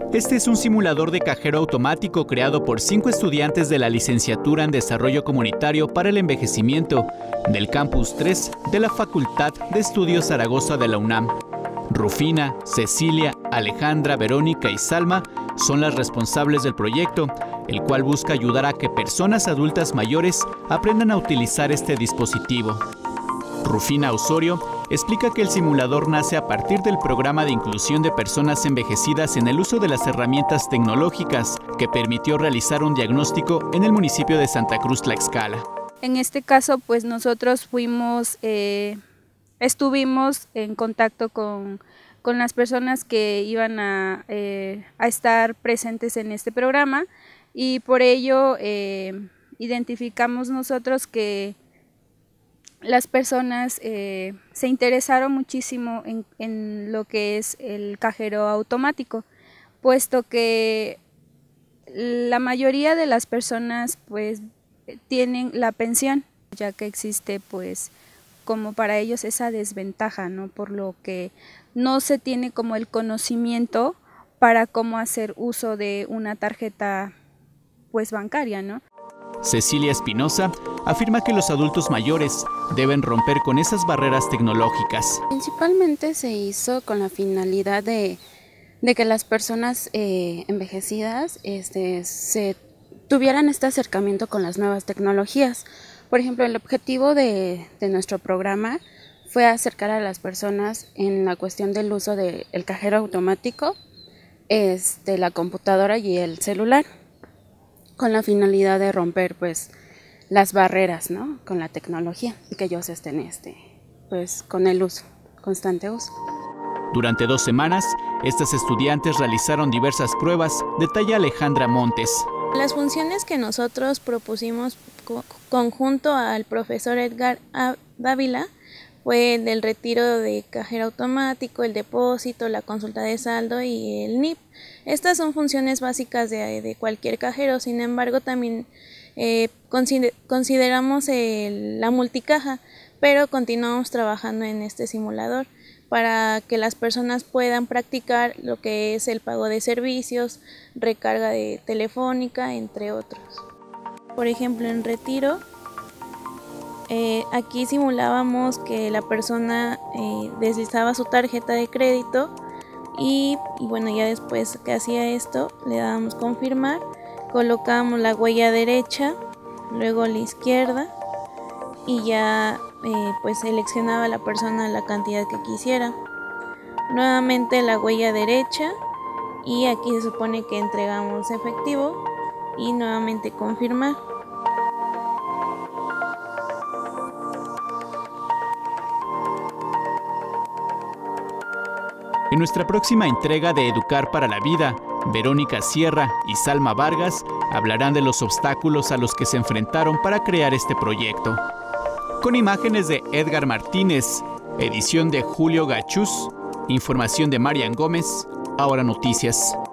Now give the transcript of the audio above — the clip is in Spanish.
Este es un simulador de cajero automático creado por 5 estudiantes de la licenciatura en Desarrollo Comunitario para el Envejecimiento del Campus 3 de la Facultad de Estudios Zaragoza de la UNAM. Rufina, Cecilia, Alejandra, Verónica y Salma son las responsables del proyecto, el cual busca ayudar a que personas adultas mayores aprendan a utilizar este dispositivo. Rufina Osorio explica que el simulador nace a partir del programa de inclusión de personas envejecidas en el uso de las herramientas tecnológicas que permitió realizar un diagnóstico en el municipio de Santa Cruz Tlaxcala. En este caso, pues nosotros estuvimos en contacto con las personas que iban a estar presentes en este programa y por ello identificamos nosotros que las personas se interesaron muchísimo en lo que es el cajero automático, puesto que la mayoría de las personas pues tienen la pensión, ya que existe pues como para ellos esa desventaja, ¿no? Por lo que no se tiene como el conocimiento para cómo hacer uso de una tarjeta pues bancaria, ¿no? Cecilia Espinosa afirma que los adultos mayores deben romper con esas barreras tecnológicas. Principalmente se hizo con la finalidad de que las personas envejecidas se tuvieran este acercamiento con las nuevas tecnologías. Por ejemplo, el objetivo de nuestro programa fue acercar a las personas en la cuestión del uso del cajero automático, la computadora y el celular, con la finalidad de romper pues las barreras, ¿no? Con la tecnología, que ellos estén pues con el constante uso. Durante 2 semanas, estas estudiantes realizaron diversas pruebas, detalla Alejandra Montes. Las funciones que nosotros propusimos conjunto al profesor Edgar Dávila fue del retiro de cajero automático, el depósito, la consulta de saldo y el NIP. Estas son funciones básicas de cualquier cajero, sin embargo también consideramos la multicaja, pero continuamos trabajando en este simulador para que las personas puedan practicar lo que es el pago de servicios, recarga de telefónica, entre otros. Por ejemplo, en retiro, aquí simulábamos que la persona deslizaba su tarjeta de crédito y bueno, ya después que hacía esto, le dábamos confirmar, colocábamos la huella derecha, luego la izquierda y ya pues seleccionaba la persona la cantidad que quisiera. Nuevamente la huella derecha y aquí se supone que entregamos efectivo y nuevamente confirmar. En nuestra próxima entrega de Educar para la Vida, Verónica Sierra y Salma Vargas hablarán de los obstáculos a los que se enfrentaron para crear este proyecto. Con imágenes de Edgar Martínez, edición de Julio Gachús, información de Marian Gómez, Ahora Noticias.